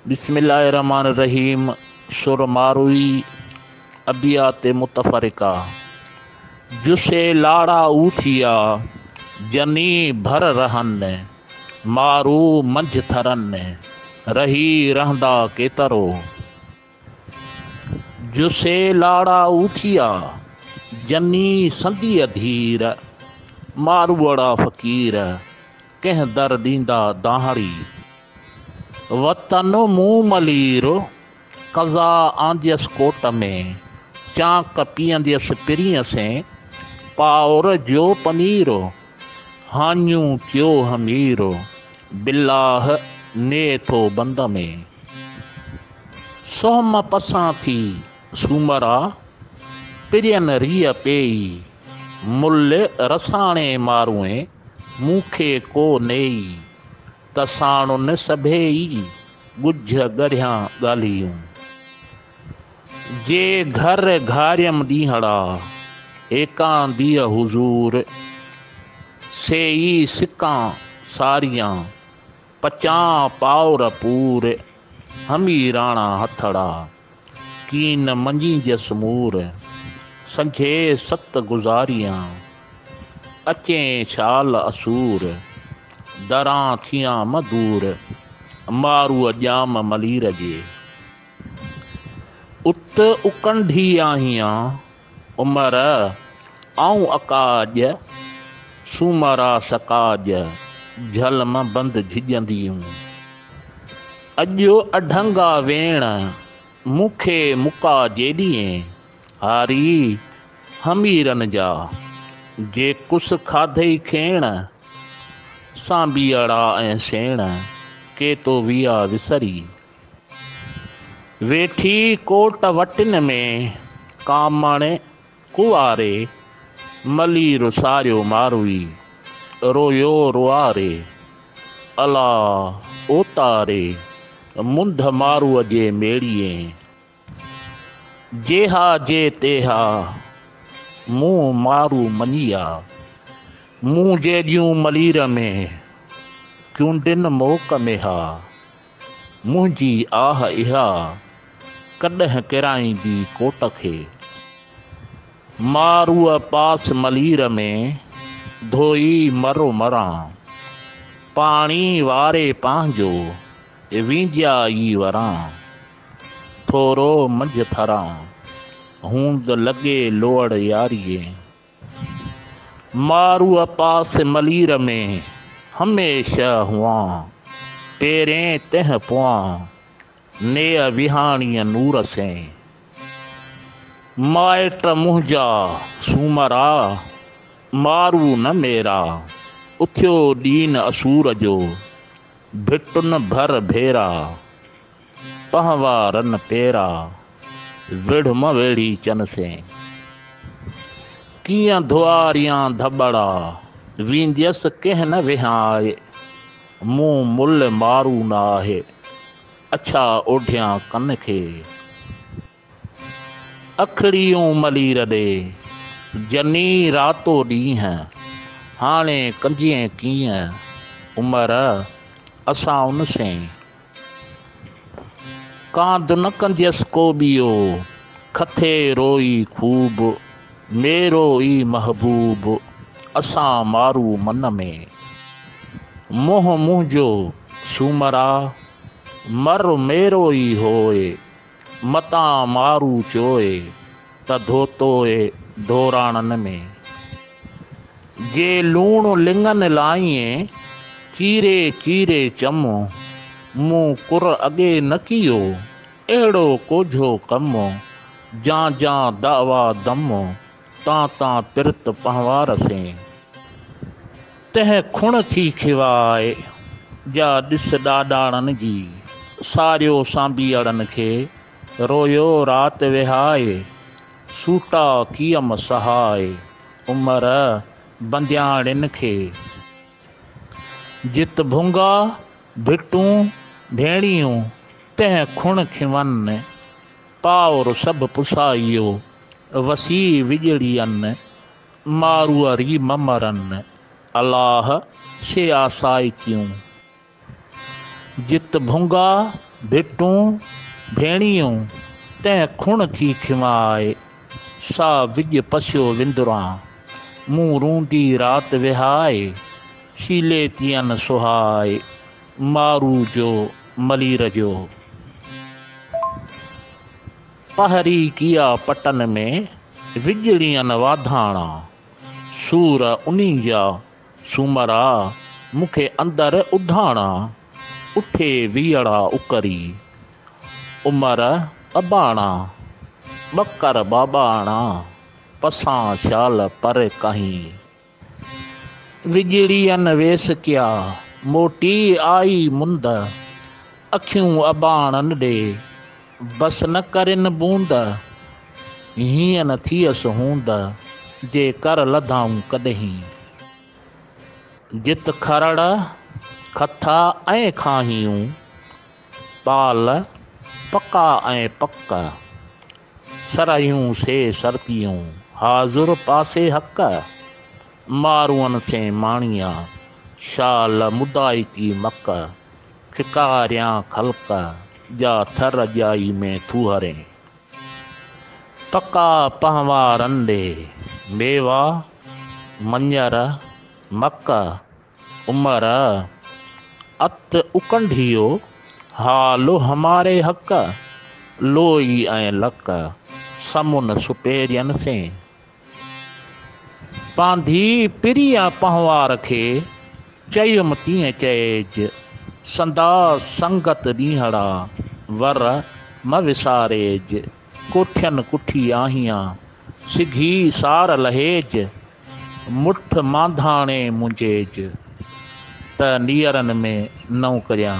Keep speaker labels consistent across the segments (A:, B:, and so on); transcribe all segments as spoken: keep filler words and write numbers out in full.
A: बिस्मिल्लाहिर्रहमानिर्रहीम। सुर मारुई अबियात मुतफरिका। जुसे लाड़ा उठिया जनी भर रहन, मारू मंझ थरन रही रहंदा केतरो। जुसे लाड़ा उठिया जनी संदी अधीर, मारूअड़ा फ़कीर कंह दर दींदा दाहड़ी। वतन मुँह मलीरो कज़ा आंदियस कोट में, चांक पीअंदियस पिरीअ से पाउर जो पनीरो। हानियूं थियो हमीरो बिल्लाह ने थो बंद में। सोम पसां थी सूमरा पिरियन रिय पेई, मुल रसाणे मारूए मूंखे को नेई। तसाणुन सभेई गुझ गढ़िया ॻाल्हियूं, जे घर घारियम ॾींहड़ा एकां दिय हुजूर। सेई सिकां सारियां पचां पाउर पूर, हमी राणा हथड़ा कीन मंझी जस मूर। संझे सत गुज़ारियां अचें छाल असूर, दरां थियां मधूर मारूअ ॼाम मलीर जे। उत उकंढी आहियां उमर आऊं अकाज, सूमरा सकाज झलम बंद झिजंदियूं। अॼु अढंगा वेण मूंखे मुका जेॾीअं, हारी हमीरन जा जे कुस खाधई खेण। सांबियड़ा ऐं सेण के तो विया विसरी, वेठी कोट वटिन में कामण कुआरे। मलीर सारियो मारुई रोयो रुआरे, अला ओतारे मुंध मारूअ जे मेड़िए। जेहा जे तेहा मूं मारू मञिया, मूं जेॾियूं मलीर में चूंडिन मोक में हा। मुंहिंजी आह इहा कॾहिं किराईंदी कोट खे। मारूअ पास मलीर में धोई मरो मरां, पाणी वारे पंहिंजो वींजियाई वरां। थोरो मंझ थरां हूंद लॻे लोअड़ यारीअ, मारूअ पास मलीर में हमेशा हुआ। पेरें तह पुआं ने विहाणीअ नूर से। माइट मुंहिंजा सूमरा मारू न मेरा, उथियो ॾीन असूर जो भिटुन भर भेरा। पहवा रन पेरा विढ़ म वेड़ी चन से, कीअं धुआरियां धबड़ा वींदियस कंहिं न विहाए। मूं मुल मारू न आहे अच्छा ओढियां कन खे। अखड़ियूं मलीर ॾे जनी रातो ॾींहं, हाणे कंजिए कीअं उमर असां उन से। कांद न कंदियस को ॿियो खथे रोई खूब, मेरो ई महबूब असां मारू मन में। मोह मुंहिंजो सूमरा मर मेरो ई होए, मतां मारू चोए त धोतोए धोराणन में। जे लूण लिङन लाइएं चीरे चीरे चमो, मूं कुर अॻे न कियो अहिड़ो कोझो कमु। जां जां दावा दमो तां तां पिरत पहवार से। तह खुण थी खिवाए जा ॾिस ॾाॾाणनि जी, सारियो सांबियड़नि खे रोयो राति विहाए। सूटा कीअम सहाए उमर बंदियाणिन खे। जित भुंगा भिटूं भेणियूं तह खुण खिवन, पाउर सभु पुसाइयो वसी विजड़ियन। मारूअ री ममरन अलाह से आसाइतियूं। जित भुंगा भिटूं भेणियूं तंहिं खुण थी खिमाए, सा विज पसियो विंदुरां मूं रूंदी राति विहाए, शीले थियनि सुहाए मारू जो मलीर जो। पहरी किया पटन में विजड़ियनि वाधाणा, सूर उन्ही जा सूमरा मूंखे अंदरि उधाणा, उठे वीअड़ा उकरी उमर अबाणा, बकर बाबाणा पसां शाल पर कहीं। विजड़ियनि वेस किया मोटी आई मुंद, अखियूं अबाणनि ॾे बस न करिन बूंद, हीअं न थियसि हूंद जे कर लधाऊं कॾहिं। जित खरड़ खथा ऐं खाहियूं, पाल पका ऐं पक, सरायूं से सरतियूं हाज़ुर पासे हक, मारूअनि से माणिया शाल मुदाई थी मक, खिकारियां खलक जा थर जाई में थूहरे। पका पहवारनि ॾे मेवा मंजर मक, उमर अत उकंढियो हालो हमारे हक, लोई ऐं लक समुन सुपेरियनि से। पांधी पिरिया पहवार खे चयुमि तीअं चएज, संदा संगत ॾींहड़ा वर म विसारेज, कोठियनि कुठी आहियां सिघी सार लहेज, मुठ मांधाणे मुंहिंजेज त नीअरनि में नऊं करियां।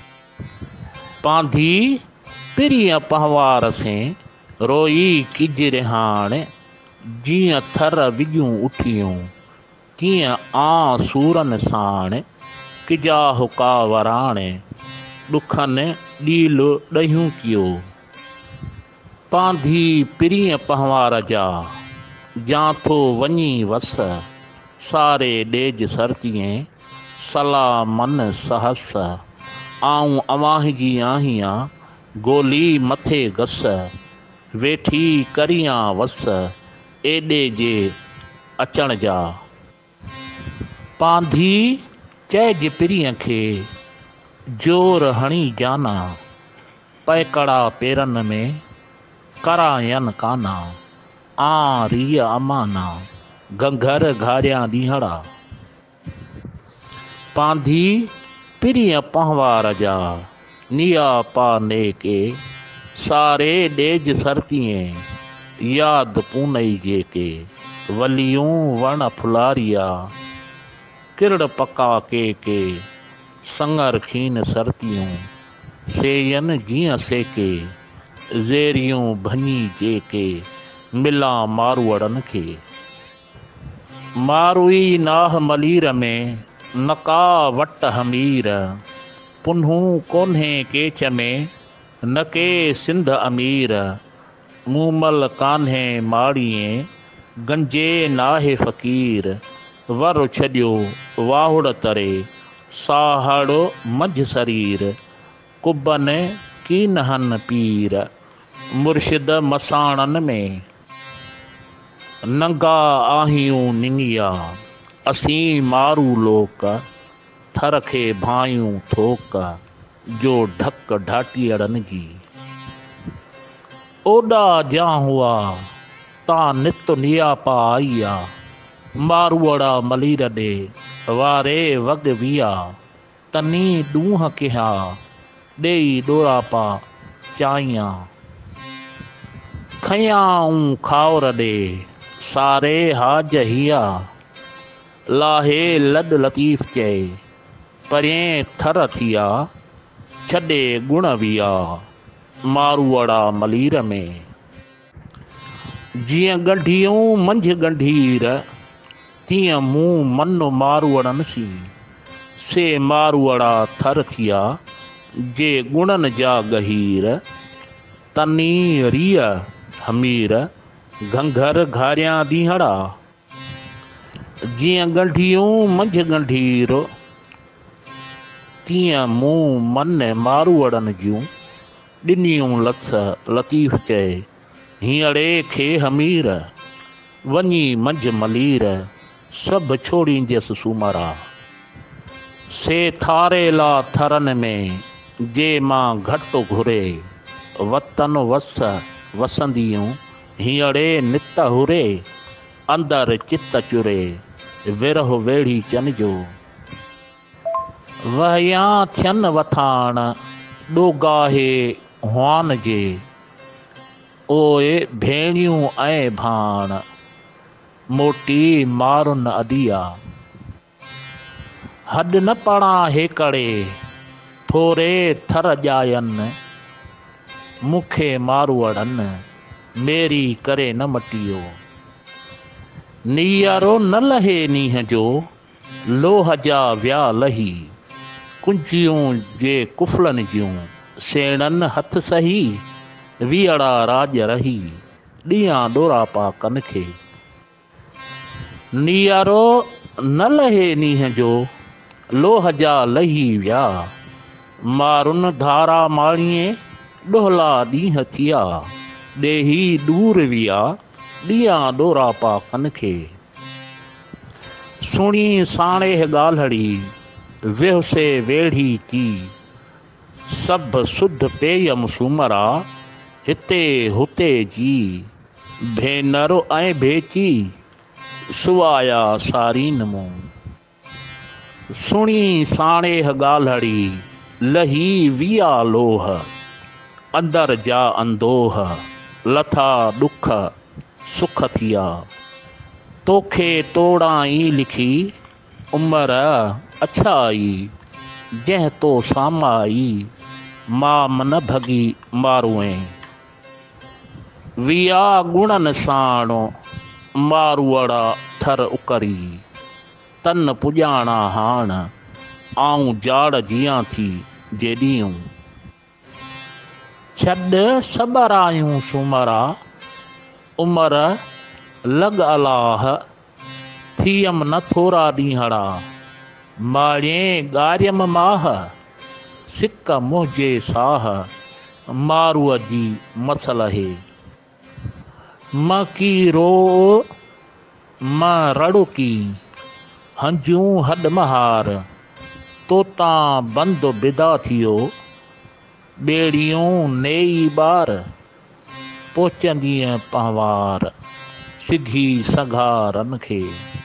A: पांधी पिरिय पहवार से रोई किजरे हाणे, जीअं थर विॼूं उठियूं तीअं आ सूरनि साण, किजा हुका वराणे ॾुखनि ॾील ॾहियूं कियो। पांधी पिरिय पहवार जा जाथो वञी वस, सारे ॾेज सरतिए सला मन सहस, आऊं अवांहिजी आहियां गोली मथे गस, वेठी करियां वस एॾे जे अचण जा। पांधी चइज पिरिय खे जोर हणी जाना, पैकड़ा पेरनि में करायनि काना, आ रिय अमाना घंघर घारियां ॾींहड़ा। पांधी पिरिय पहवार जा निया पाने के, सारे ॾेज सरतिए याद पूनई जेके, वलियूं वण फुलारिया किरड़ पका के के, संगर खीन सरतियूं सेयन जीअं सेके, ज़ेरियूं भञी जेके मिला मारूअड़नि खे। मारुई नाह मलीर में नका वट हमीर, पुन्हूं कोन्हे केच में न के सिंध अमीर, मूमल कान्हे माड़िए गंजे नाहे फ़कीर, वर छॾियो वाहुड़ तरे साहड़ो मंझि सरीर, कुबन कीनहन पीर मुर्शिद मसाणनि में। नंगा आहियूं निंगिया असीं मारू लोक, थर खे भायूं थोक जो ढक ढाटीअड़नि जी। ओॾा जा हुआ ता नित नियापा आईया, मारूअड़ा मलीर ॾे वारे वग विया, तनी ॾूंहं किहा ॾेई ॾोरापा चाइयां। खयाऊं खावर ॾे सारे हाज हिया, लाहे लॾ लतीफ़ चए परिएं थर थिया, छॾे गुण विया मारूअड़ा मलीर में। जीअं ॻंढियूं मंझि ॻंढीर, तीअं मूं मन मारूअड़नि सी, से मारूअड़ा थर थिया जे गुणनि जा गहीर, तनी रिय हमीर घंघर घारियां ॾींहड़ा। जीअं ॻंढियूं मंझि ॻंढीर, तीअं मूं मन मारूअड़नि जूं ॾिनियूं लस लतीफ़ चए हींअरे खे हमीर वञी मंझि मलीर सभु छोड़ींदसि सूमरा से थारेला थरनि में जे मां घटि घुरे वतन वस वसंदियूं हींअरे नित हुरे अंदरि चित चुरे विरह वेड़ी चन जो वहिया थियनि वथाण ॾोगाहे हुआन जे ओए भेणियूं ऐं भाण मोटी मारुन अदिया हॾ न पड़ा हेकड़े थोरे थर ॼायनि मूंखे मारूअड़नि मेरी करे न मटियो नीयारो न लहे नींहं जो लोह जा विया लही कुंजियूं जे कुफलनि जूं सेणनि हथ सही वीअड़ा राज रही ॾींहं ॾोरा पा कन खे नीयारो न लहे नींहं जो लोह जा लही विया मारुन धारा माणीअ ॾोहला ॾींहं थिया ॾेही दूर विया ॾींहं ॾोरा पा कन खे सुणी साणे ॻाल्हड़ी वेहसे वेढ़ी की सभु सुध पेयम सूमरा हिते हुते जी भेनर ऐं भेची सुवाया सारीन मूं सुणी साणे ॻाल्हड़ी लही विया लोह अंदर जा अंदोह लथा ॾुख सुख थिया तोखे तोड़ाई लिखी उमर अच्छाई जंहिं तो सामाई मां मन भगी मारूएं विया गुणन साण मारूअड़ा थर उकरी तन पुॼाणा हाण आऊं जाड़ जियां थी जेॾियूं छॾ सबरायूं सूमरा उमर लॻ अलाह थियम न थोरा ॾींहड़ा माड़े ॻारियम माह सिक मुंहिंजे साह मारूअ जी मसल हे मां की रो मां रड़ुकी हंजूं हॾ महार तोता बंदि बिदा थियो ॿेड़ियूं नेई ॿार पोचंदीअ पहवार सिघी सघारनि खे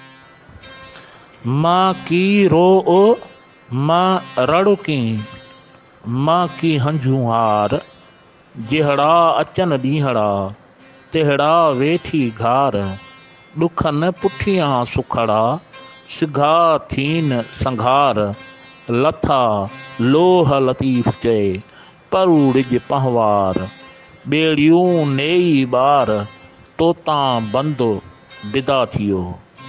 A: मां की रो मां रड़ुकी मां की हंजूं हार जहिड़ा अचनि ॾींहड़ा तेहड़ा वेठी घार ॾुखनि पुठियां सुखड़ा सिघा थीन संघार लथा लोह लतीफ़ चए परूड़िज पहवार ॿेड़ियूं नेई ॿार तोता बंदो बिदा थियो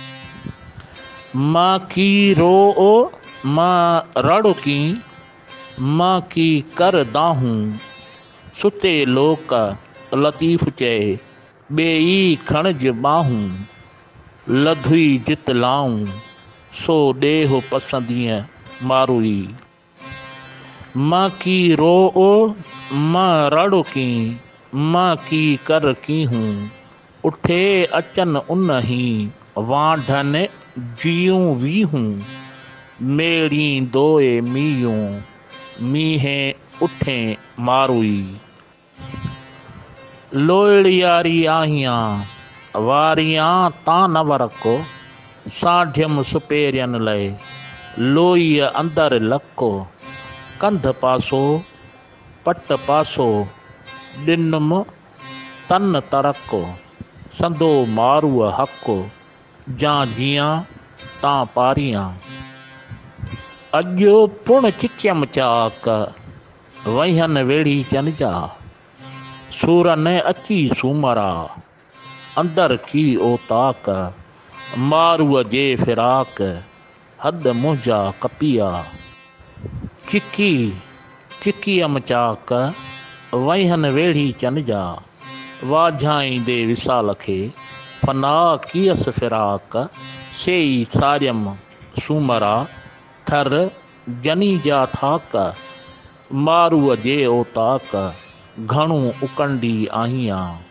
A: मां की रो मां रड़ुकी मां की कर दाहूं सुते लोक लतीफ़ चए ॿेई खणज बाहूं लधुई जित लाऊं सो ॾेह पसंदीअ मारूई मां की रो मां रड़ुकी मां की कर की हूं उठे अचन उन ही वाढन जियूं वीहूं मेड़ी दोए मीयूं मीहे उठे मारूई लोहड़ियारी आहियां वारियां तां नवर को साढ़ियम सुपेरियन लय लोईअ अंदर लको कंध पासो पट पासो ॾिनुम तन तरको संदो मारूअ हको जा जियां तां पारियां अॼु पुण चिकियम चाक वहन वेड़ी चन जा सूरन अची सूमरा अंदर की ओ ताक मारूअ जे फिराक हद मुंहिंजा कपिया चिकी चिकीअम चाक वहन वेड़ी चन जा वाझाईंदे विसाल खे फना कियस फिराक सेई सारियम सूमरा थर जनी जा थाक मारूअ जे ओताक घणो उकंडी आहियां।